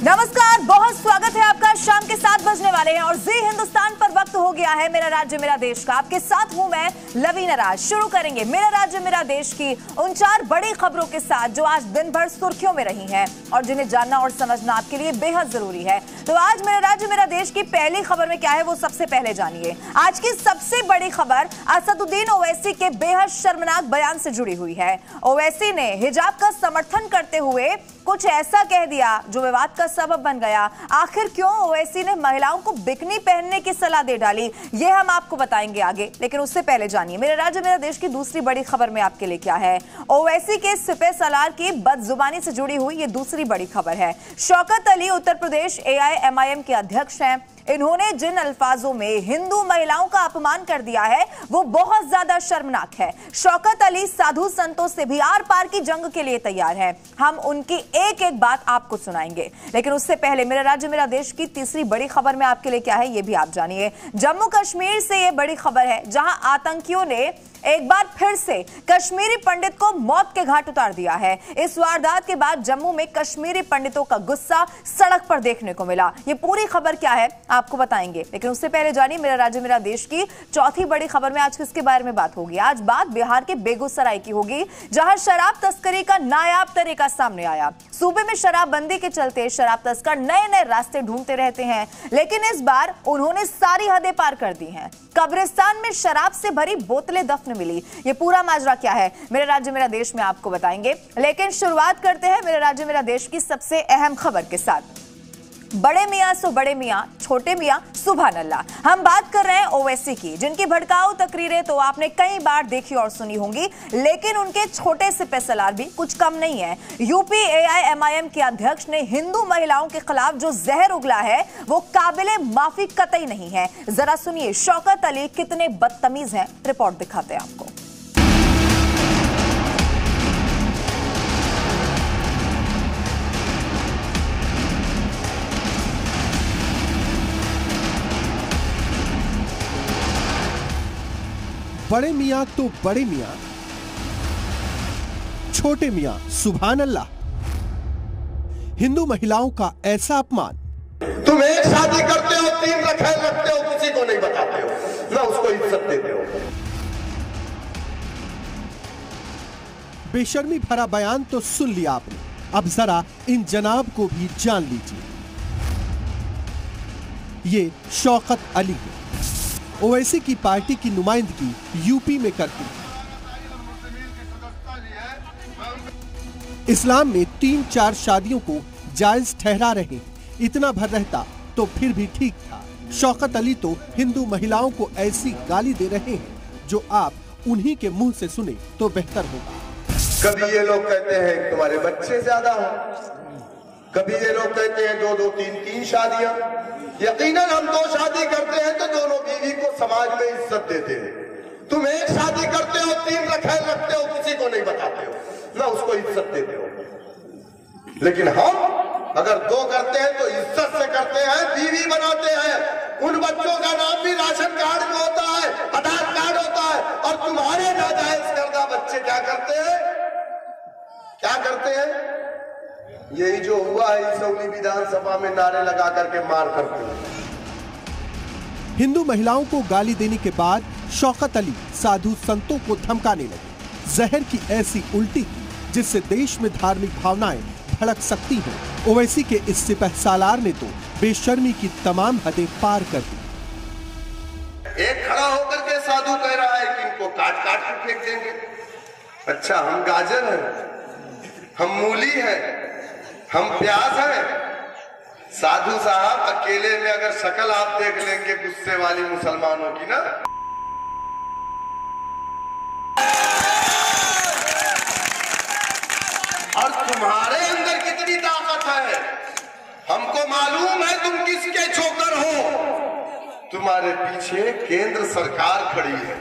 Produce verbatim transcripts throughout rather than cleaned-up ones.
नमस्कार, बहुत स्वागत है आपका। शाम के सात बजने वाले हैं और जी हिंदुस्तान पर वक्त हो गया है मेरा राज्य मेरा देश का। आपके साथ हूं मैं लवीना राज। शुरू करेंगे मेरा राज्य मेरा देश की उन चार बड़ी खबरों के साथ जो आज दिन भर सुर्खियों में रही हैं और जिन्हें जानना और समझना आपके लिए बेहद जरूरी है। तो आज मेरा राज्य मेरा देश की पहली खबर में क्या है वो सबसे पहले जानिए। आज की सबसे बड़ी खबर असदुद्दीन ओवैसी के बेहद शर्मनाक बयान से जुड़ी हुई है। ओवैसी ने हिजाब का समर्थन करते हुए कुछ ऐसा कह दिया जो विवाद का सबब बन गया। आखिर क्यों ओवैसी ने महिलाओं को बिकनी पहनने की सलाह दे डाली, ये हम आपको बताएंगे आगे। लेकिन उससे पहले जानिए मेरे राज्य मेरा देश की दूसरी बड़ी खबर में आपके लिए क्या है। ओवैसी के सिपह सलार की बदजुबानी से जुड़ी हुई ये दूसरी बड़ी खबर है। Shaukat Ali Uttar Pradesh A I M I M के अध्यक्ष हैं। इन्होंने जिन अल्फाजों में हिंदू महिलाओं का अपमान कर दिया है वो बहुत ज्यादा शर्मनाक है। शौकत अली साधु संतों से भी आर पार की जंग के लिए तैयार हैं। हम उनकी एक एक बात आपको सुनाएंगे। लेकिन उससे पहले मेरा राज्य मेरा देश की तीसरी बड़ी खबर में आपके लिए क्या है ये भी आप जानिए। जम्मू कश्मीर से ये बड़ी खबर है जहां आतंकियों ने एक बार फिर से कश्मीरी पंडित को मौत के घाट उतार दिया है। इस वारदात के बाद जम्मू में कश्मीरी पंडितों का गुस्सा सड़क पर देखने को मिला। ये पूरी खबर क्या है आपको बताएंगे। लेकिन उससे पहले जानिए मेरा राज्य मेरा देश की चौथी बड़ी खबर में आज किसके बारे में बात होगी। आज बात बिहार के बेगूसराय की होगी जहां शराब तस्करी का नायाब तरीका सामने आया। सूबे में शराबबंदी के चलते शराब तस्कर नए नए रास्ते ढूंढते रहते हैं, लेकिन इस बार उन्होंने सारी हदें पार कर दी हैं। कब्रिस्तान में शराब से भरी बोतलें दफन मिली। ये पूरा माजरा क्या है मेरे राज्य मेरा देश में आपको बताएंगे। लेकिन शुरुआत करते हैं मेरे राज्य मेरा देश की सबसे अहम खबर के साथ। बड़े मियां सो बड़े मियां, छोटे मियां सुभान अल्लाह। हम बात कर रहे हैं ओवैसी की, जिनकी भड़काऊ तकरीरें तो आपने कई बार देखी और सुनी होंगी, लेकिन उनके छोटे सिपह सलार भी कुछ कम नहीं है। UP A I M I M के अध्यक्ष ने हिंदू महिलाओं के खिलाफ जो जहर उगला है वो काबिले माफी कतई नहीं है। जरा सुनिए शौकत अली कितने बदतमीज हैं, रिपोर्ट दिखाते हैं आपको। बड़े मियां तो बड़े मियां, छोटे मियां सुभान अल्लाह। हिंदू महिलाओं का ऐसा अपमान। तुम एक शादी करते हो, तीन रखे रखते हो, किसी को नहीं बताते हो, ना उसको इज्जत देते हो। बेशर्मी भरा बयान तो सुन लिया आपने, अब जरा इन जनाब को भी जान लीजिए। ये शौकत अली है, ओवैसी की पार्टी की नुमाइंदगी यूपी में करती है। इस्लाम में तीन चार शादियों को जायज ठहरा रहे। इतना भर रहता तो फिर भी ठीक था। शौकत अली तो हिंदू महिलाओं को ऐसी गाली दे रहे हैं जो आप उन्हीं के मुंह से सुने तो बेहतर होगा। कभी ये लोग कहते हैं तुम्हारे बच्चे ज्यादा हो, कभी ये लोग कहते हैं दो दो तीन तीन शादियां। यकीनन हम दो शादी करते हैं तो दोनों बीवी को समाज में इज्जत देते हैं। तुम एक शादी करते हो, तीन रखे रखते हो, किसी को नहीं बताते हो, ना उसको इज्जत देते हो। लेकिन हम अगर दो करते हैं तो इज्जत से करते हैं, बीवी बनाते हैं। उन बच्चों का नाम भी राशन कार्ड में होता है, आधार कार्ड होता है। और तुम्हारे नाजायज करदा बच्चे क्या करते हैं, क्या करते हैं? यही जो हुआ है इसौली विधानसभा में नारे लगा करके मार करते हैं। हिंदू महिलाओं को गाली देने के बाद शौकत अली साधु संतों को धमकाने लगे। जहर की ऐसी उल्टी की जिससे देश में धार्मिक भावनाएं भड़क सकती हैं। ओवैसी के इस सिपह सालार ने तो बेशर्मी की तमाम हदें पार कर दी। एक खड़ा होकर के साधु कह रहा है कि इनको काट काट कर फेंक देंगे। अच्छा, हम गाजर हैं, हम मूली हैं, हम प्याज हैं। साधु साहब अकेले में अगर शक्ल आप देख लेंगे गुस्से वाली मुसलमानों की ना, और तुम्हारे अंदर कितनी ताकत है हमको मालूम है। तुम किसके छोकर हो, तुम्हारे पीछे केंद्र सरकार खड़ी है।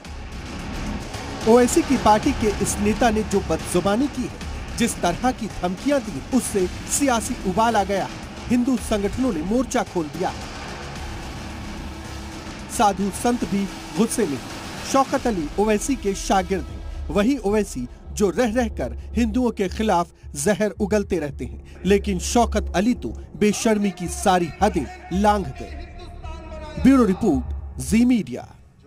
ओवैसी की पार्टी के इस नेता ने जो बदजुबानी की है, जिस तरह की धमकियां दी, उससे सियासी उबाल आ गया। हिंदू संगठनों ने मोर्चा खोल दिया। साधु संत भी गुस्से में। शौकत अली ओवैसी के शागिर्द हैं, वहीं ओवैसी जो रह रहकर हिंदुओं के खिलाफ जहर उगलते रहते हैं, लेकिन शौकत अली तो बेशर्मी की सारी हदें लांघ गए। Bureau report, Zee Media.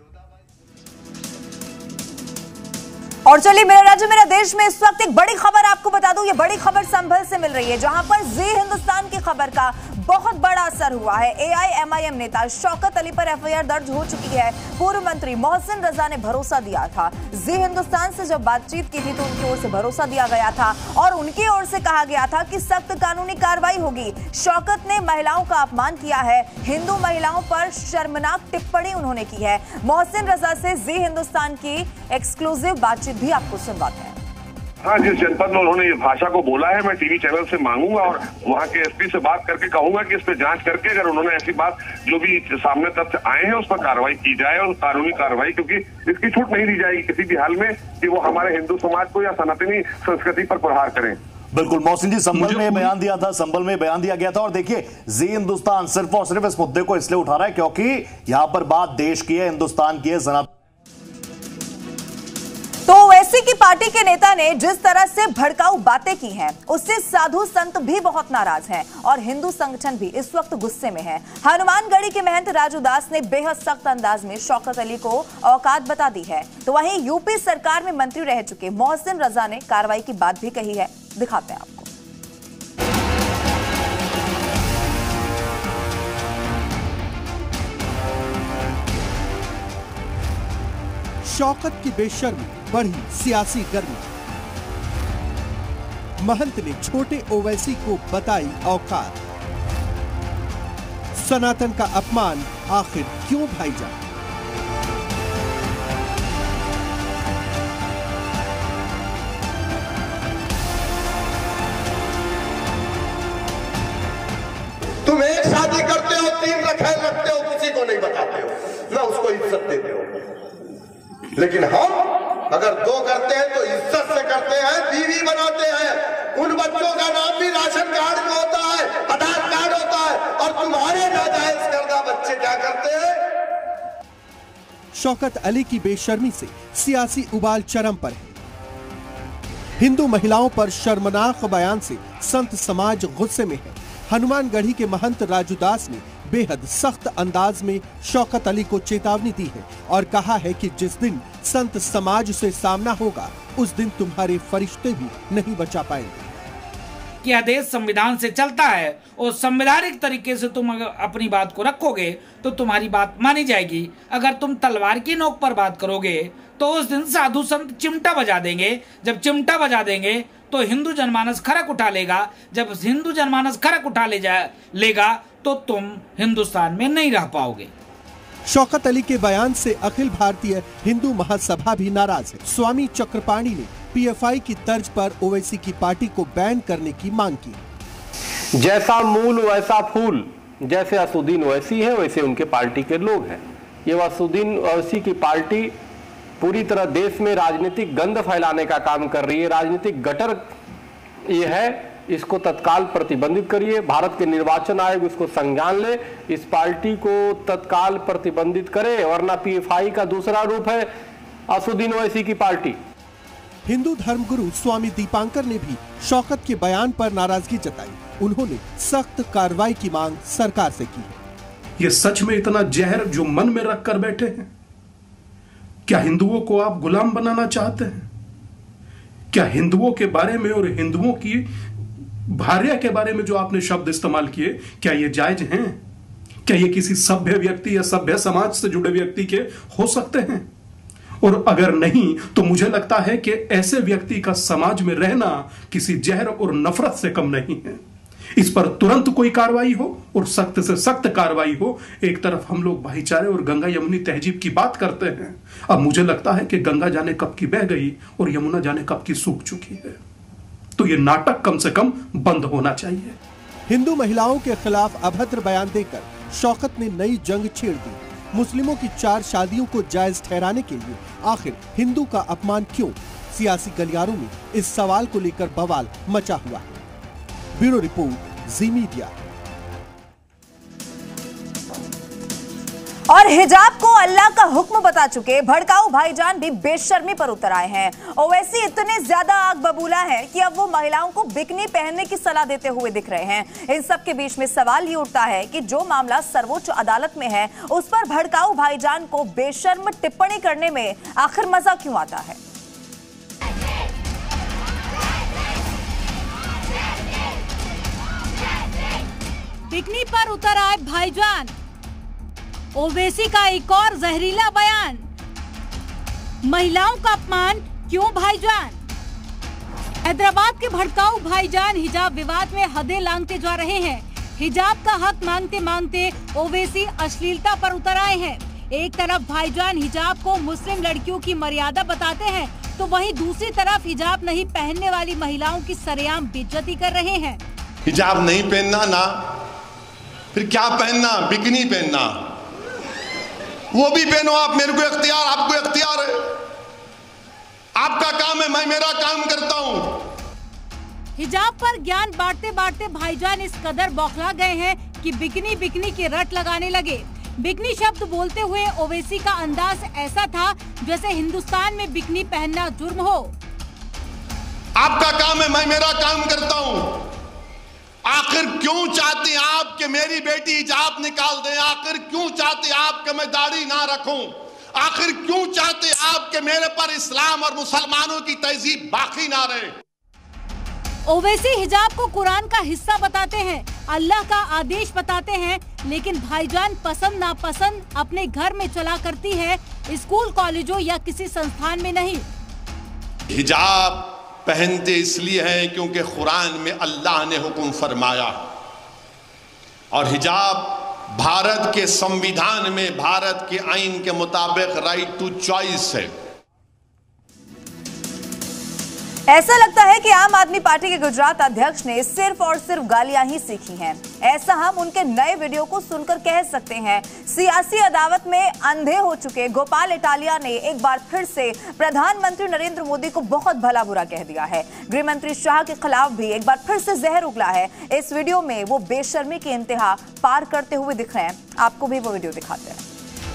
और चलिए, मेरा राज्य मेरा देश में इस वक्त एक बड़ी खबर आपको बता दूं। ये बड़ी खबर संभल से मिल रही है, जहां पर जी हिंदुस्तान की खबर का बहुत बड़ा असर हुआ है। एआईएमआईएम नेता शौकत अली पर एफआईआर दर्ज हो चुकी है। पूर्व मंत्री मोहसिन रजा ने भरोसा दिया था। जी हिंदुस्तान से जब बातचीत की थी तो उनकी ओर से भरोसा दिया गया था और उनकी ओर से कहा गया था कि सख्त कानूनी कार्रवाई होगी। शौकत ने महिलाओं का अपमान किया है, हिंदू महिलाओं पर शर्मनाक टिप्पणी उन्होंने की है। मोहसिन रजा से जी हिंदुस्तान की एक्सक्लूसिव बातचीत भी आपको सुनवाते हैं। हाँ, जिस जनपद में उन्होंने ये भाषा को बोला है, मैं टीवी चैनल से मांगूंगा और वहाँ के एसपी से बात करके कहूंगा कि इस पे जांच करके अगर उन्होंने ऐसी बात जो भी सामने तथ्य आए हैं उस पर कार्रवाई की जाए और कानूनी कार्रवाई, क्योंकि इसकी छूट नहीं दी जाएगी किसी भी हाल में कि वो हमारे हिंदू समाज को या सनातनी संस्कृति पर प्रहार करें। बिल्कुल मोहसिन जी, संभल में बयान दिया था, संभल में बयान दिया गया था। और देखिए, जी हिंदुस्तान सिर्फ और सिर्फ इस मुद्दे को इसलिए उठा रहा है क्योंकि यहां पर बात देश की है, हिंदुस्तान की है, सनातन। तो ओवैसी की पार्टी के नेता ने जिस तरह से भड़काऊ बातें की हैं, उससे साधु संत भी बहुत नाराज हैं और हिंदू संगठन भी इस वक्त गुस्से में है। हनुमानगढ़ी के महंत राजू दास ने बेहद सख्त अंदाज में शौकत अली को औकात बता दी है। तो वहीं यूपी सरकार में मंत्री रह चुके मोहसिन रजा ने कार्रवाई की बात भी कही है। दिखाते हैं आपको। शौकत की बेशर्मी, बढ़ी सियासी गर्मी। महंत ने छोटे ओवैसी को बताई औकात। सनातन का अपमान आखिर क्यों भाईजान? तुम एक शादी करते हो, तीन रखे रखते हो, किसी को नहीं बताते हो, ना उसको इज्जत देते हो। लेकिन हम अगर दो करते हैं तो इज्जत से करते हैं, बीवी बनाते हैं। उन बच्चों का नाम भी राशन कार्ड में होता है, आधार कार्ड होता है, और तुम्हारे नाजायज करदा बच्चे क्या करते हैं? शौकत अली की बेशर्मी से सियासी उबाल चरम पर है। हिंदू महिलाओं पर शर्मनाक बयान से संत समाज गुस्से में है। हनुमानगढ़ी के महंत राजू दास ने बेहद सख्त अंदाज में शौकत अली को चेतावनी दी है और कहा है कि जिस दिन संत समाज से सामना होगा उस दिन तुम्हारे फरिश्ते भी नहीं बचा पाएंगे। यह देश संविधान से चलता है और संवैधानिक तरीके से तुम अगर अपनी बात को रखोगे तो तुम्हारी बात मानी जाएगी। अगर तुम तलवार की नोक पर बात करोगे तो उस दिन साधु संत चिमटा बजा देंगे। जब चिमटा बजा देंगे तो हिंदू जनमानस खरक उठा लेगा। जब हिंदू जनमानस खरक उठा ले जा लेगा तो तुम हिंदुस्तान में नहीं रह पाओगे। शौकत अली के बयान से अखिल भारतीय हिंदू महासभा भी नाराज है। स्वामी चक्रपाणी ने पीएफआई की तर्ज पर ओवैसी की पार्टी को बैन करने की मांग की। जैसा मूल वैसा फूल, जैसे असुद्दीन ओवैसी है वैसे उनके पार्टी के लोग हैं। ये असुद्दीन ओवैसी की पार्टी पूरी तरह देश में राजनीतिक गंद फैलाने का काम कर रही है। राजनीतिक गटर ये है, इसको तत्काल प्रतिबंधित करिए। भारत के निर्वाचन आयोग इसको संज्ञान ले, इस पार्टी को तत्काल प्रतिबंधित करे, वरना पीएफआई का दूसरा रूप है असुद्दीन ओवैसी की पार्टी। हिंदू धर्मगुरु स्वामी दीपांकर ने भी शौकत के बयान पर नाराजगी जताई। उन्होंने सख्त कार्रवाई की मांग सरकार से की है। ये सच में इतना जहर जो मन में रख कर बैठे हैं? क्या हिंदुओं को आप गुलाम बनाना चाहते हैं? क्या हिंदुओं के बारे में और हिंदुओं की भार्या के बारे में जो आपने शब्द इस्तेमाल किए, क्या ये जायज हैं? क्या ये किसी सभ्य व्यक्ति या सभ्य समाज से जुड़े व्यक्ति के हो सकते हैं? और अगर नहीं तो मुझे लगता है कि ऐसे व्यक्ति का समाज में रहना किसी जहर और नफरत से कम नहीं है। इस पर तुरंत कोई कार्रवाई हो और सख्त से सख्त कार्रवाई हो। एक तरफ हम लोग भाईचारे और गंगा यमुनी तहजीब की बात करते हैं, अब मुझे लगता है कि गंगा जाने कब की बह गई और यमुना जाने कब की सूख चुकी है। तो ये नाटक कम से कम बंद होना चाहिए। हिंदू महिलाओं के खिलाफ अभद्र बयान देकर शौकत ने नई जंग छेड़ दी। मुस्लिमों की चार शादियों को जायज ठहराने के लिए आखिर हिंदू का अपमान क्यों? सियासी गलियारों में इस सवाल को लेकर बवाल मचा हुआ है। Bureau report, Zee Media. और हिजाब को अल्लाह का हुक्म बता चुके भड़काऊ भाईजान भी बेशर्मी पर उतर आए हैं। ओवैसी इतने ज्यादा आग बबूला है कि अब वो महिलाओं को बिकनी पहनने की सलाह देते हुए दिख रहे हैं। इन सब के बीच में सवाल ये उठता है कि जो मामला सर्वोच्च अदालत में है उस पर भड़काऊ भाईजान को बेशर्म टिप्पणी करने में आखिर मजा क्यों आता है। बिकनी पर उतर आए भाईजान, ओवैसी का एक और जहरीला बयान। महिलाओं का अपमान क्यों भाईजान। हैदराबाद के भड़काऊ भाईजान हिजाब विवाद में हदें लांघते जा रहे हैं। हिजाब का हक मांगते मांगते ओवैसी अश्लीलता पर उतर आए हैं। एक तरफ भाईजान हिजाब को मुस्लिम लड़कियों की मर्यादा बताते हैं तो वहीं दूसरी तरफ हिजाब नहीं पहनने वाली महिलाओं की सरेआम बेइज्जती कर रहे हैं। हिजाब नहीं पहनना ना, फिर क्या पहनना, बिकनी पहनना, वो भी पहनो आप, मेरे को इख्तियार, आपको इख्तियार है, आपका काम है, मैं मेरा काम करता हूँ। हिजाब पर ज्ञान बांटते बांटते भाईजान इस कदर बौखला गए हैं कि बिकनी बिकनी की रट लगाने लगे। बिकनी शब्द बोलते हुए ओवैसी का अंदाज ऐसा था जैसे हिंदुस्तान में बिकनी पहनना जुर्म हो। आपका काम है, मैं मेरा काम करता हूँ। आखिर क्यों चाहते हैं आप कि मेरी बेटी हिजाब निकाल दें? आखिर क्यों चाहते हैं आप कि मैं दाढ़ी ना रखूं? आखिर क्यों चाहते हैं आप कि मेरे पर इस्लाम और मुसलमानों की तहजीब बाकी ना रहे? ओवैसी हिजाब को कुरान का हिस्सा बताते हैं, अल्लाह का आदेश बताते हैं, लेकिन भाईजान पसंद नापसंद अपने घर में चला करती है, स्कूल कॉलेजों या किसी संस्थान में नहीं। हिजाब पहनते इसलिए हैं क्योंकि कुरान में अल्लाह ने हुक्म फरमाया और हिजाब भारत के संविधान में, भारत के आईन के मुताबिक राइट टू चॉइस है। ऐसा लगता है कि आम आदमी पार्टी के गुजरात अध्यक्ष ने सिर्फ और सिर्फ गालियां ही सीखी हैं। ऐसा हम उनके नए वीडियो को सुनकर कह सकते हैं। सियासी अदावत में अंधे हो चुके गोपाल इटालिया ने एक बार फिर से प्रधानमंत्री नरेंद्र मोदी को बहुत भला बुरा कह दिया है। गृह मंत्री शाह के खिलाफ भी एक बार फिर से जहर उगला है। इस वीडियो में वो बेशर्मी की इंतहा पार करते हुए दिख रहे हैं। आपको भी वो वीडियो दिखाते हैं।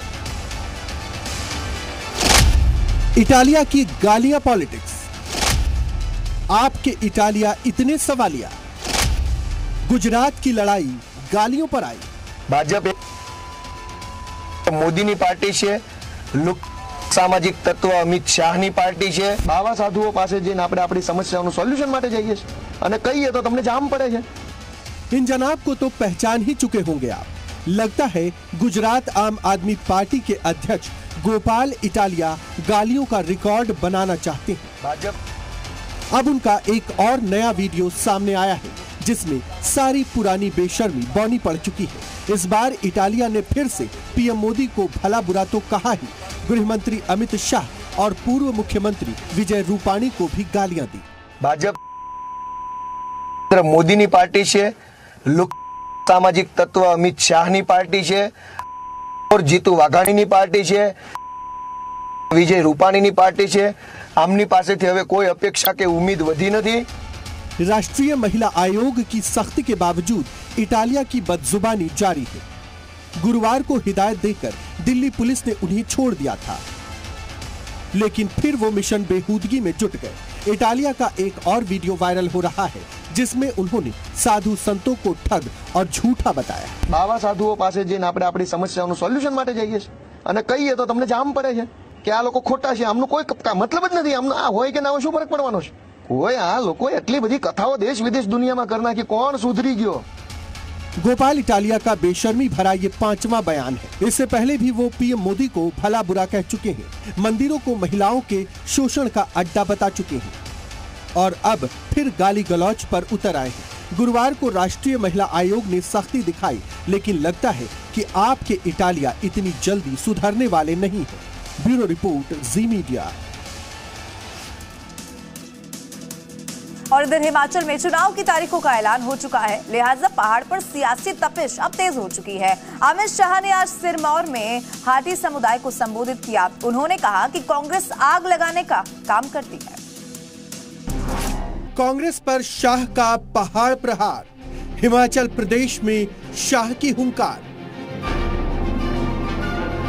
इटालिया की गालियां पॉलिटिक्स। आपके इटालिया इतने सवालिया। गुजरात की लड़ाई गालियों पर आई। भाजप મોદીની પાર્ટી છે, લુક સામાજિક તત્વ અમિત શાહની પાર્ટી છે। બાવા સાધુઓ પાસે જઈને આપણે આપણી સમસ્યાઓનું સોલ્યુશન માટે જઈએ છીએ અને કહીએ તો તમને જામ પડે છે। इन जनाब को तो पहचान ही चुके होंगे आप। लगता है गुजरात आम आदमी पार्टी के अध्यक्ष गोपाल इटालिया गालियों का रिकॉर्ड बनाना चाहते हैं। भाजप अब उनका एक और नया वीडियो सामने आया है जिसमें सारी पुरानी बेशर्मी बौनी पड़ चुकी है। इस बार इटालिया ने फिर से पीएम मोदी को भला बुरा तो कहा ही, गृह मंत्री अमित शाह और पूर्व मुख्यमंत्री विजय रूपाणी को भी गालियां दी। भाजप मोदी पार्टी है, લુક સામાજિક તત્વ અમિત શાહની પાર્ટી છે और જીતુ વાઘાણીની પાર્ટી છે, વિજય રૂપાણીની પાર્ટી છે। આમની પાસેથી હવે કોઈ અપેક્ષા કે ઉમ્મીદ વધી નથી। राष्ट्रीय महिला आयोग की सख्ती के बावजूद इटालिया की बदजुबानी जारी है। गुरुवार को हिदायत देकर दिल्ली पुलिस ने उन्हें छोड़ दिया था, लेकिन फिर वो मिशन बेहूदगी में जुट गए। इटालिया का एक और वीडियो वायरल हो रहा है जिसमें उन्होंने साधु संतों को ठग और झूठा बताया। बाबा साधुओं પાસે જઈને આપણે આપણી સમસ્યાઓનું સોલ્યુશન માટે જઈએ છીએ અને કહીએ તો તમને જામ પડે છે કે આ લોકો ખોટા છે, આમનો કોઈ મતલબ જ નથી, આમનો આ હોય કે ના હોય શું ફરક પડવાનો છે। કોઈ આ લોકો એટલી બધી કથાઓ દેશ વિદેશ દુનિયામાં કરી નાખી, કોણ સુધરી ગયો। गोपाल इटालिया का बेशर्मी भरा ये पांचवा बयान है। इससे पहले भी वो पीएम मोदी को भला बुरा कह चुके हैं, मंदिरों को महिलाओं के शोषण का अड्डा बता चुके हैं और अब फिर गाली गलौज पर उतर आए हैं। गुरुवार को राष्ट्रीय महिला आयोग ने सख्ती दिखाई, लेकिन लगता है कि आपके इटालिया इतनी जल्दी सुधरने वाले नहीं है। Bureau report, Zee Media. और इधर हिमाचल में चुनाव की तारीखों का ऐलान हो चुका है, लिहाजा पहाड़ पर सियासी तपिश अब तेज हो चुकी है। अमित शाह ने आज सिरमौर में हाटी समुदाय को संबोधित किया। उन्होंने कहा कि कांग्रेस आग लगाने का काम करती है। कांग्रेस पर शाह का पहाड़ प्रहार, हिमाचल प्रदेश में शाह की हुंकार।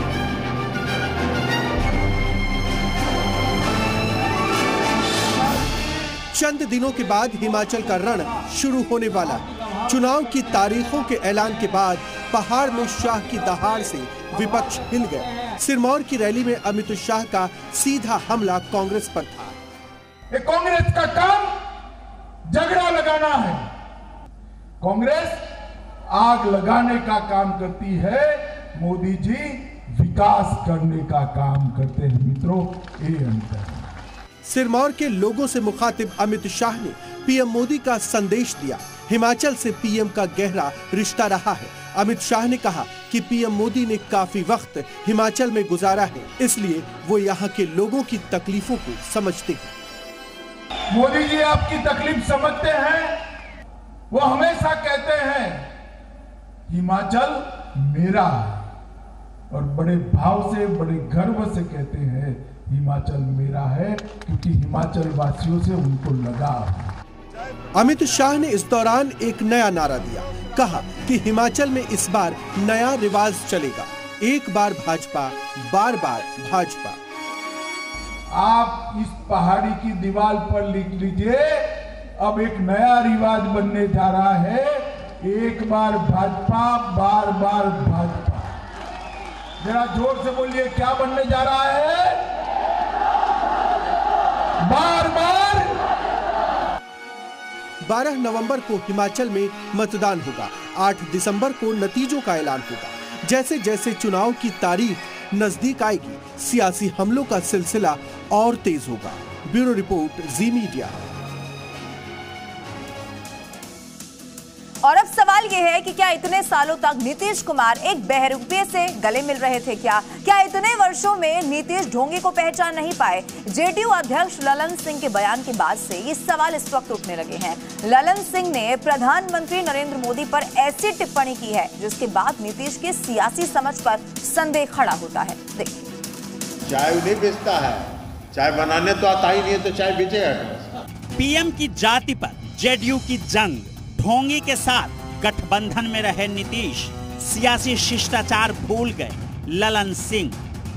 चंद दिनों के बाद हिमाचल का रण शुरू होने वाला है। चुनाव की तारीखों के ऐलान के बाद पहाड़ में शाह की दहाड़ से विपक्ष हिल गया। सिरमौर की रैली में अमित शाह का सीधा हमला कांग्रेस पर था। ये कांग्रेस का काम झगड़ा लगाना है। कांग्रेस आग लगाने का काम करती है, मोदी जी विकास करने का काम करते हैं। मित्रों, ये अंतर है। सिरमौर के लोगों से मुखातिब अमित शाह ने पीएम मोदी का संदेश दिया। हिमाचल से पीएम का गहरा रिश्ता रहा है। अमित शाह ने कहा कि पीएम मोदी ने काफी वक्त हिमाचल में गुजारा है, इसलिए वो यहाँ के लोगों की तकलीफों को समझते हैं। मोदी जी आपकी तकलीफ समझते हैं। वो हमेशा कहते हैं हिमाचल मेरा है, और बड़े भाव से, बड़े गर्व से कहते हैं हिमाचल मेरा है, क्योंकि हिमाचल वासियों से उनको लगा। अमित शाह ने इस दौरान एक नया नारा दिया। कहा कि हिमाचल में इस बार नया रिवाज चलेगा, एक बार भाजपा, बार बार भाजपा। आप इस पहाड़ी की दीवार पर लिख लीजिए, अब एक नया रिवाज बनने जा रहा है, एक बार भाजपा, बार बार भाजपा। जरा जोर से बोलिए, क्या बनने जा रहा है? बार बार। बारह नवंबर को हिमाचल में मतदान होगा। आठ दिसंबर को नतीजों का ऐलान होगा। जैसे जैसे चुनाव की तारीख नजदीक आएगी, सियासी हमलों का सिलसिला और तेज होगा। Bureau report, Zee Media. और अब सवाल यह है कि क्या इतने सालों तक नीतीश कुमार एक बहरूपे से गले मिल रहे थे? क्या क्या इतने वर्षों में नीतीश ढोंगी को पहचान नहीं पाए? जेडीयू अध्यक्ष ललन सिंह के बयान के बाद से ये सवाल इस वक्त उठने लगे हैं। ललन सिंह ने प्रधानमंत्री नरेंद्र मोदी पर ऐसी टिप्पणी की है जिसके बाद नीतीश के सियासी समझ पर संदेह खड़ा होता है। देखिए, चाय उन्हें बेचता है, चाय बनाने तो आता ही नहीं है, तो चाय बेचेगा। पीएम की जाति पर जेडीयू की जंग, ढोंगी के साथ गठबंधन में रहे नीतीश, सियासी शिष्टाचार भूल गए ललन सिंह।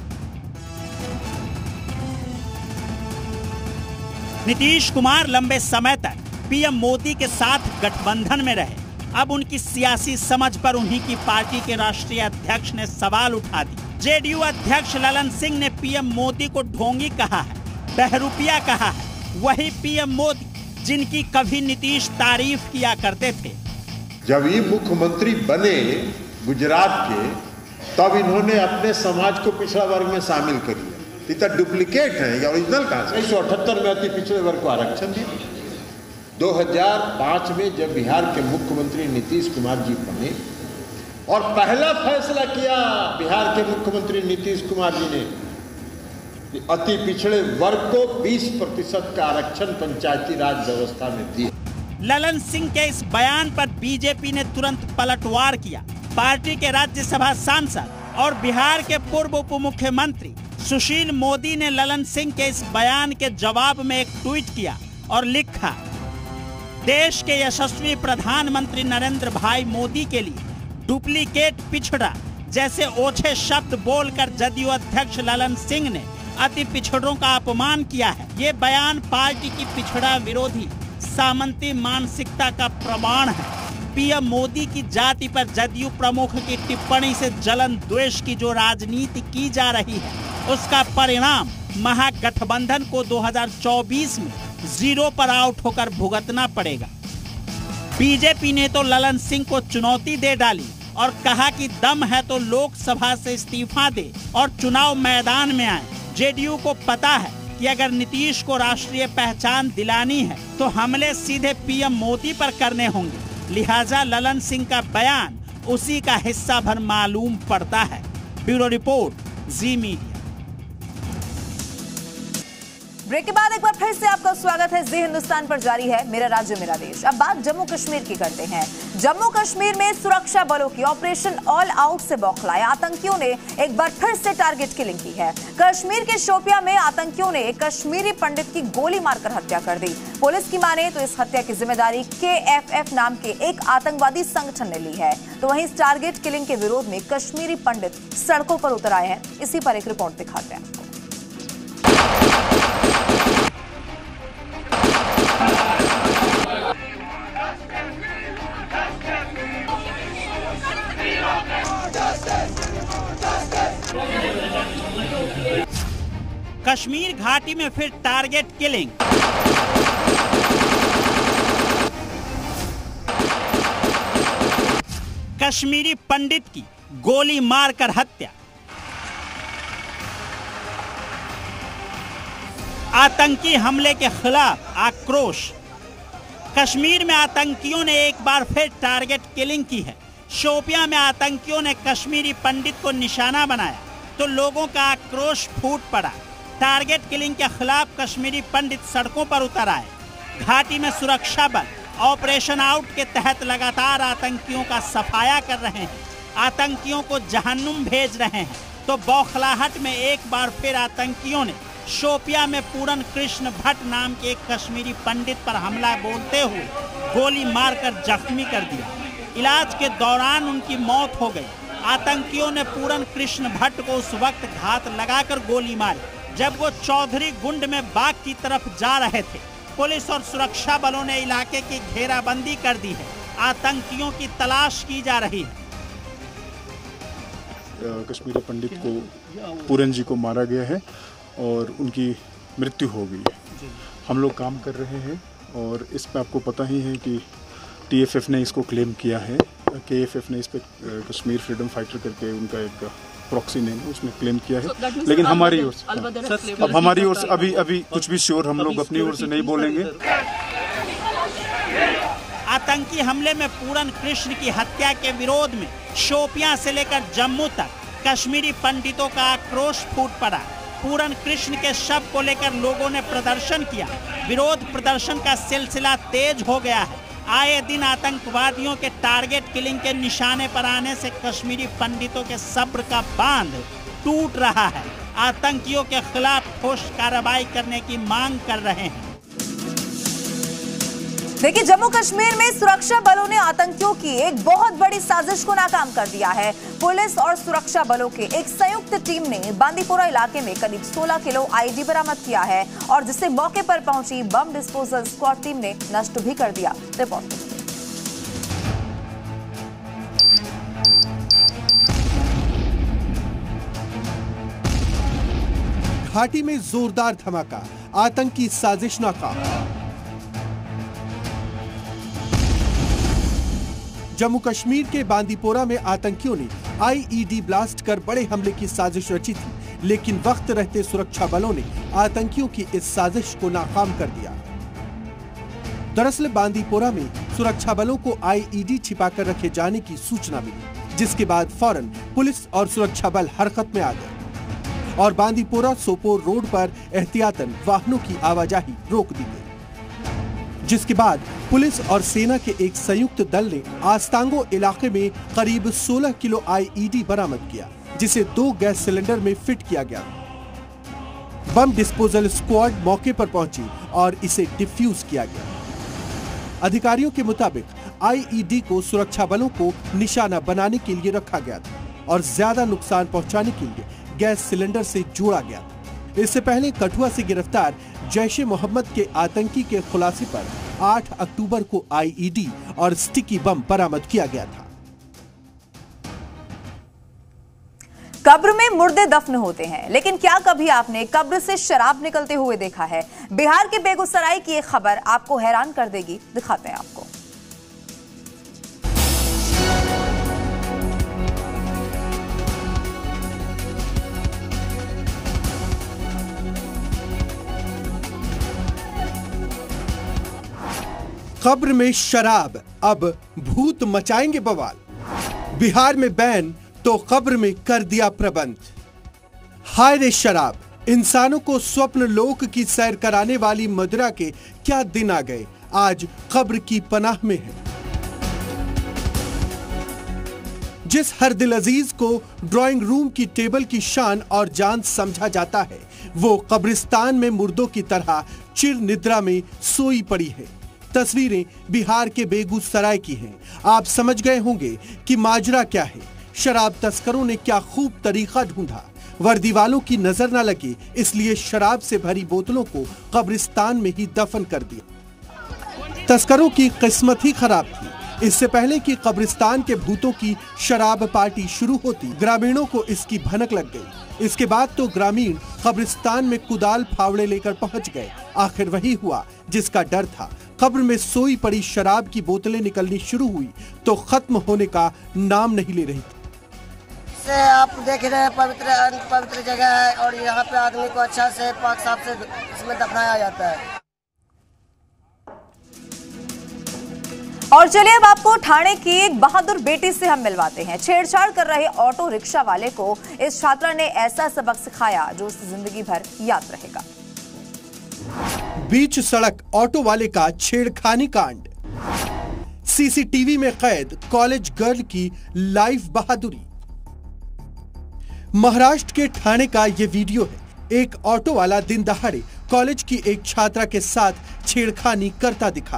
नीतीश कुमार लंबे समय तक पीएम मोदी के साथ गठबंधन में रहे। अब उनकी सियासी समझ पर उन्हीं की पार्टी के राष्ट्रीय अध्यक्ष ने सवाल उठा दी। जेडीयू अध्यक्ष ललन सिंह ने पीएम मोदी को ढोंगी कहा है, बहरूपिया कहा है। वही पीएम मोदी जिनकी कभी नीतीश तारीफ किया करते थे। जब ये मुख्यमंत्री बने गुजरात के, तब इन्होंने अपने समाज को पिछड़ा वर्ग में शामिल कर लिया। ये तो डुप्लीकेट है, या ओरिजिनल कहाँ से? उन्नीस सौ अठहत्तर में अति पिछड़े वर्ग को आरक्षण दिया। दो हज़ार पाँच में जब बिहार के मुख्यमंत्री नीतीश कुमार जी बने और पहला फैसला किया बिहार के मुख्यमंत्री नीतीश कुमार जी ने, अति पिछड़े वर्ग को बीस प्रतिशत का आरक्षण पंचायती राज व्यवस्था में दिया। ललन सिंह के इस बयान पर बीजेपी ने तुरंत पलटवार किया। पार्टी के राज्यसभा सांसद और बिहार के पूर्व उप मुख्यमंत्री सुशील मोदी ने ललन सिंह के इस बयान के जवाब में एक ट्वीट किया और लिखा, देश के यशस्वी प्रधानमंत्री नरेंद्र भाई मोदी के लिए डुप्लीकेट पिछड़ा जैसे ओछे शब्द बोलकर जदयू अध्यक्ष ललन सिंह ने अति पिछड़ों का अपमान किया है। ये बयान पार्टी की पिछड़ा विरोधी सामंती मानसिकता का प्रमाण है। पीएम मोदी की जाति पर जदयू प्रमुख की टिप्पणी से जलन द्वेष की जो राजनीति की जा रही है, उसका परिणाम महागठबंधन को दो हज़ार चौबीस में जीरो पर आउट होकर भुगतना पड़ेगा। बीजेपी ने तो ललन सिंह को चुनौती दे डाली और कहा कि दम है तो लोकसभा से इस्तीफा दे और चुनाव मैदान में आए। जेडीयू को पता है कि अगर नीतीश को राष्ट्रीय पहचान दिलानी है तो हमले सीधे पीएम मोदी पर करने होंगे, लिहाजा ललन सिंह का बयान उसी का हिस्सा भर मालूम पड़ता है। Bureau report, Zee Media. Break के बाद एक बार फिर से आपका स्वागत है। जी हिंदुस्तान पर जारी है मेरा राज्य मेरा देश। अब बात जम्मू कश्मीर की करते हैं। जम्मू कश्मीर में सुरक्षा बलों की ऑपरेशन ऑल आउट से बौखलाए आतंकियों ने एक बार फिर से टारगेट किलिंग की है। कश्मीर के शोपिया में आतंकियों ने एक कश्मीरी पंडित की गोली मारकर हत्या कर दी। पुलिस की माने तो इस हत्या की जिम्मेदारी के एफ एफ नाम के एक आतंकवादी संगठन ने ली है। तो वहीं इस टारगेट किलिंग के विरोध में कश्मीरी पंडित सड़कों पर उतर आए हैं। इसी पर एक रिपोर्ट दिखाते हैं। कश्मीर घाटी में फिर टारगेट किलिंग। कश्मीरी पंडित की गोली मारकर हत्या। आतंकी हमले के खिलाफ आक्रोश। कश्मीर में आतंकियों ने एक बार फिर टारगेट किलिंग की है। शोपियां में आतंकियों ने कश्मीरी पंडित को निशाना बनाया तो लोगों का आक्रोश फूट पड़ा। टारगेट किलिंग के खिलाफ कश्मीरी पंडित सड़कों पर उतर आए। घाटी में सुरक्षा बल ऑपरेशन आउट के तहत लगातार आतंकियों का सफाया कर रहे हैं, आतंकियों को जहन्नुम भेज रहे हैं। तो बौखलाहट में एक बार फिर आतंकियों ने शोपिया में पूरन कृष्ण भट्ट नाम के एक कश्मीरी पंडित पर हमला बोलते हुए गोली मारकर जख्मी कर दिया। इलाज के दौरान उनकी मौत हो गई। आतंकियों ने पूरन कृष्ण भट्ट को उस वक्त घात लगाकर गोली मारी जब वो चौधरी गुंड में बाग की तरफ जा रहे थे। पुलिस और सुरक्षा बलों ने इलाके की घेराबंदी कर दी है। आतंकियों की तलाश की जा रही है। कश्मीरी पंडित को पूरन जी को मारा गया है और उनकी मृत्यु हो गई है। हम लोग काम कर रहे हैं और इसमें आपको पता ही है कि टीएफएफ ने इसको क्लेम किया है, केएफएफ ने इस पे कश्मीर फ्रीडम फाइटर करके उनका एक प्रॉक्सी नेम है उसमें क्लेम किया है। लेकिन हमारी ओर से अब हमारी ओर से अभी अभी कुछ भी श्योर हम लोग अपनी ओर से नहीं बोलेंगे। आतंकी हमले में पूरन कृष्ण की हत्या के विरोध में शोपियां से लेकर जम्मू तक कश्मीरी पंडितों का आक्रोश फूट पड़ा। पूरन कृष्ण के शव को लेकर लोगों ने प्रदर्शन किया। विरोध प्रदर्शन का सिलसिला तेज हो गया है। आए दिन आतंकवादियों के टारगेट किलिंग के निशाने पर आने से कश्मीरी पंडितों के सब्र का बांध टूट रहा है। आतंकियों के खिलाफ ठोस कार्रवाई करने की मांग कर रहे हैं। देखिए, जम्मू कश्मीर में सुरक्षा बलों ने आतंकियों की एक बहुत बड़ी साजिश को नाकाम कर दिया है। पुलिस और सुरक्षा बलों के एक संयुक्त टीम ने बांदीपोरा इलाके में करीब सोलह किलो आईडी बरामद किया है और जिसे मौके पर पहुंची बम डिस्पोजल स्क्वाड टीम ने नष्ट भी कर दिया। रिपोर्ट। घाटी में जोरदार धमाका, आतंकी साजिश नाकाम। जम्मू कश्मीर के बांदीपोरा में आतंकियों ने आईईडी ब्लास्ट कर बड़े हमले की साजिश रची थी, लेकिन वक्त रहते सुरक्षा बलों ने आतंकियों की इस साजिश को नाकाम कर दिया। दरअसल बांदीपोरा में सुरक्षा बलों को आईईडी छिपाकर रखे जाने की सूचना मिली, जिसके बाद फौरन पुलिस और सुरक्षा बल हरकत में आ गए और बांदीपोरा सोपोर रोड पर एहतियातन वाहनों की आवाजाही रोक दी गई। जिसके बाद पुलिस और सेना के एक संयुक्त दल ने आस्तांगो इलाके में करीब सोलह किलो आईईडी बरामद किया, जिसे दो गैस सिलेंडर में फिट किया गया। बम डिस्पोजल स्क्वाड मौके पर पहुंची और इसे डिफ्यूज किया गया। अधिकारियों के मुताबिक आईईडी को सुरक्षा बलों को निशाना बनाने के लिए रखा गया था और ज्यादा नुकसान पहुंचाने के लिए गैस सिलेंडर से जोड़ा गया था। इससे पहले कठुआ से गिरफ्तार जैश ए मोहम्मद के आतंकी के खुलासे पर आठ अक्टूबर को आईईडी और स्टिकी बम बरामद किया गया था। कब्र में मुर्दे दफन होते हैं, लेकिन क्या कभी आपने कब्र से शराब निकलते हुए देखा है? बिहार के बेगूसराय की एक खबर आपको हैरान कर देगी, दिखाते हैं आपको। कब्र में शराब, अब भूत मचाएंगे बवाल। बिहार में बैन तो कब्र में कर दिया प्रबंध। हाय रे शराब, इंसानों को स्वप्न लोक की सैर कराने वाली मदिरा के क्या दिन आ गए, आज कब्र की पनाह में है। जिस हर दिल अजीज को ड्राइंग रूम की टेबल की शान और जान समझा जाता है, वो कब्रिस्तान में मुर्दों की तरह चिर निद्रा में सोई पड़ी है। तस्वीरें बिहार के बेगूसराय की हैं। आप समझ गए होंगे कि माजरा क्या है। शराब तस्करों ने क्या खूब तरीका ढूंढा। वर्दी वालों की नजर न लगे, इसलिए शराब से भरी बोतलों को कब्रिस्तान में ही दफन कर दिया। तस्करों की किस्मत ही खराब थी, इससे पहले कि कब्रिस्तान के भूतों की शराब पार्टी शुरू होती, ग्रामीणों को इसकी भनक लग गई। इसके बाद तो ग्रामीण कब्रिस्तान में कुदाल फावड़े लेकर पहुंच गए। आखिर वही हुआ जिसका डर था। कब्र में सोई पड़ी शराब की बोतलें निकलनी शुरू हुई तो खत्म होने का नाम नहीं ले रही थी। से आप देख रहे हैं पवित्र पवित्र जगह है और यहाँ पे आदमी को अच्छा से पाक साफ से इसमें दफनाया जाता है। और चलिए अब आपको ठाणे की एक बहादुर बेटी से हम मिलवाते हैं। छेड़छाड़ कर रहे ऑटो रिक्शा वाले को इस छात्रा ने ऐसा सबक सिखाया जो उसे जिंदगी भर याद रहेगा। बीच सड़क ऑटो वाले का छेड़खानी कांड, सीसीटीवी में कैद कॉलेज गर्ल की लाइव बहादुरी। महाराष्ट्र के ठाणे का ये वीडियो है। एक ऑटो वाला दिन दहाड़े कॉलेज की एक छात्रा के साथ छेड़खानी करता दिखा।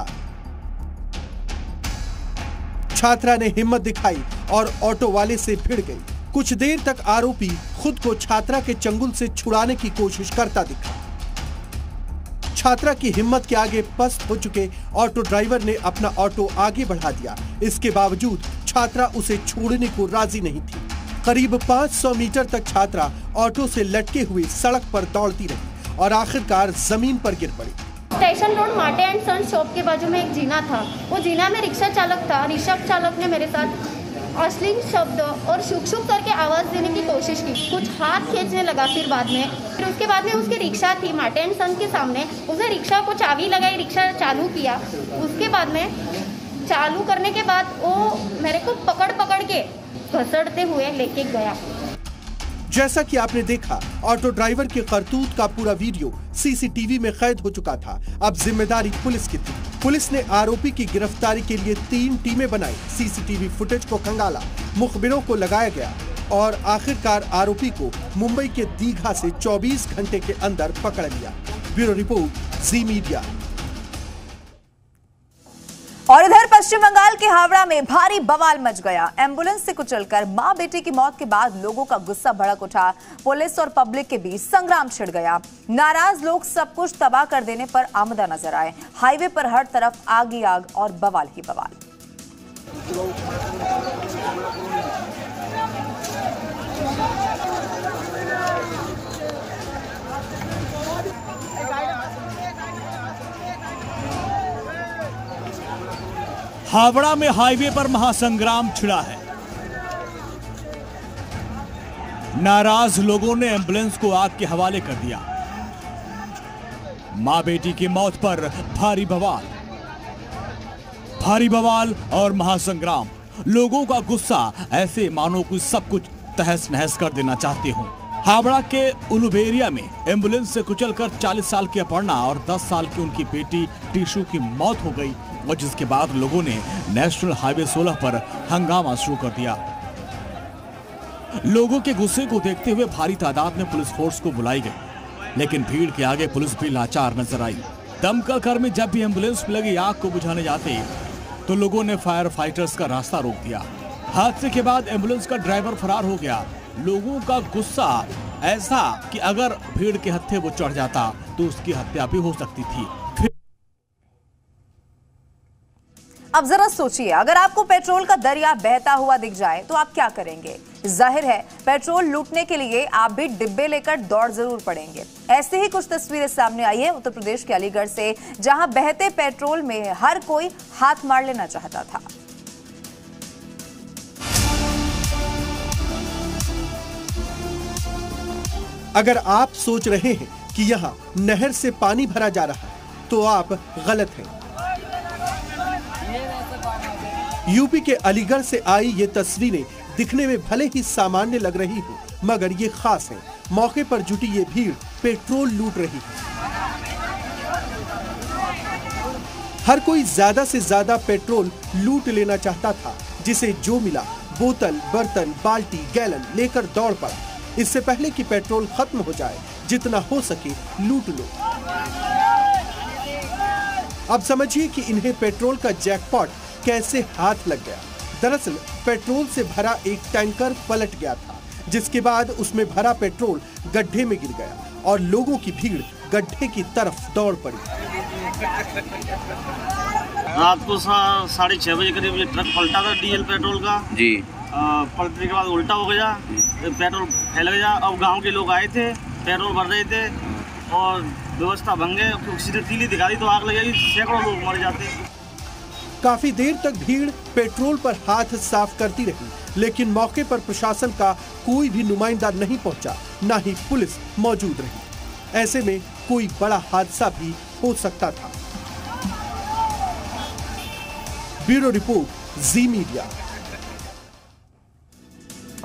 छात्रा ने हिम्मत दिखाई और ऑटो वाले से भिड़ गई। कुछ देर तक आरोपी खुद को छात्रा के चंगुल से छुड़ाने की कोशिश करता दिखा। छात्रा की हिम्मत के आगे पस्त हो चुके ऑटो ड्राइवर ने अपना ऑटो आगे बढ़ा दिया। इसके बावजूद छात्रा उसे छोड़ने को राजी नहीं थी। करीब पाँच सौ मीटर तक छात्रा ऑटो से लटके हुए सड़क पर दौड़ती रही और आखिरकार जमीन पर गिर पड़ी। Station road Mate and son shop के बाजू में एक जीना था। वो जीना में रिक्शा चालक था। रिक्शा चालक ने मेरे साथ अश्लील शब्द और शुक शुक करके आवाज देने की कोशिश की। कुछ हाथ खींचने लगा। फिर बाद में फिर उसके बाद में उसकी रिक्शा थी माटे एंड सन के सामने। उसने रिक्शा को चाबी लगाई, रिक्शा चालू किया। उसके बाद में चालू करने के बाद वो मेरे को पकड़ पकड़ के घसड़ते हुए लेके गया। जैसा कि आपने देखा, ऑटो ड्राइवर के करतूत का पूरा वीडियो सीसीटीवी में कैद हो चुका था। अब जिम्मेदारी पुलिस की थी। पुलिस ने आरोपी की गिरफ्तारी के लिए तीन टीमें बनाई। सीसीटीवी फुटेज को खंगाला, मुखबिरों को लगाया गया और आखिरकार आरोपी को मुंबई के दीघा से चौबीस घंटे के अंदर पकड़ लिया। Bureau report, Zee Media. और इधर पश्चिम बंगाल के हावड़ा में भारी बवाल मच गया। एम्बुलेंस से कुचलकर मां बेटी की मौत के बाद लोगों का गुस्सा भड़क उठा। पुलिस और पब्लिक के बीच संग्राम छिड़ गया। नाराज लोग सब कुछ तबाह कर देने पर आमदा नजर आए। हाईवे पर हर तरफ आग ही आग और बवाल ही बवाल। हावड़ा में हाईवे पर महासंग्राम छिड़ा है। नाराज लोगों ने एम्बुलेंस को आग के हवाले कर दिया। मां बेटी की मौत पर भारी बवाल भारी बवाल और महासंग्राम। लोगों का गुस्सा ऐसे मानो कि सब कुछ तहस नहस कर देना चाहते हो। हावड़ा के उलुबेरिया में एम्बुलेंस से कुचलकर चालीस साल की अपर्णा और दस साल की उनकी बेटी टीशू की मौत हो गई और जिसके बाद लोगों ने नेशनल हाईवे सोलह पर हंगामा शुरू कर दिया। लोगों के गुस्से को देखते हुए भारी तादाद में पुलिस फोर्स को बुलाई गई, लेकिन भीड़ के आगे पुलिस भी लाचार नजर आई। दमकल कर्मी जब भी एम्बुलेंस में लगी आग को बुझाने जाते तो लोगों ने फायर फाइटर्स का रास्ता रोक दिया। हादसे के बाद एम्बुलेंस का ड्राइवर फरार हो गया। लोगों का गुस्सा ऐसा कि अगर भीड़ के हत्थे वो चढ़ जाता तो उसकी हत्या भी हो सकती थी। अब जरा सोचिए, अगर आपको पेट्रोल का दरिया बहता हुआ दिख जाए तो आप क्या करेंगे? जाहिर है पेट्रोल लूटने के लिए आप भी डिब्बे लेकर दौड़ जरूर पड़ेंगे। ऐसे ही कुछ तस्वीरें सामने आई है उत्तर प्रदेश के अलीगढ़ से, जहां बहते पेट्रोल में हर कोई हाथ मार लेना चाहता था। अगर आप सोच रहे हैं कि यहाँ नहर से पानी भरा जा रहा है तो आप गलत हैं। यूपी के अलीगढ़ से आई ये तस्वीरें दिखने में भले ही सामान्य लग रही हो, मगर ये खास है। मौके पर जुटी ये भीड़ पेट्रोल लूट रही है। हर कोई ज्यादा से ज्यादा पेट्रोल लूट लेना चाहता था। जिसे जो मिला बोतल, बर्तन, बाल्टी, गैलन लेकर दौड़ पड़ा। इससे पहले कि पेट्रोल खत्म हो जाए, जितना हो सके लूट लो। अब समझिए कि इन्हें पेट्रोल का जैकपॉट कैसे हाथ लग गया। दरअसल पेट्रोल से भरा एक टैंकर पलट गया था, जिसके बाद उसमें भरा पेट्रोल गड्ढे में गिर गया और लोगों की भीड़ गड्ढे की तरफ दौड़ पड़ी। रात को साढ़े छह बजे करीब ये ट्रक पलटा था डीजल पेट्रोल का जी। पलटने के बाद उल्टा हो गया, पेट्रोल फैल गया। अब गांव के लोग आए थे, पेट्रोल भर रहे थे और व्यवस्था भंग गए। सीधे तीली दिखा दी तो आग लगेगी, सैकड़ों लोग मर जाते। काफी देर तक भीड़ पेट्रोल पर हाथ साफ करती रही, लेकिन मौके पर प्रशासन का कोई भी नुमाइंदा नहीं पहुंचा, न ही पुलिस मौजूद रही। ऐसे में कोई बड़ा हादसा भी हो सकता था। Bureau report, Zee media.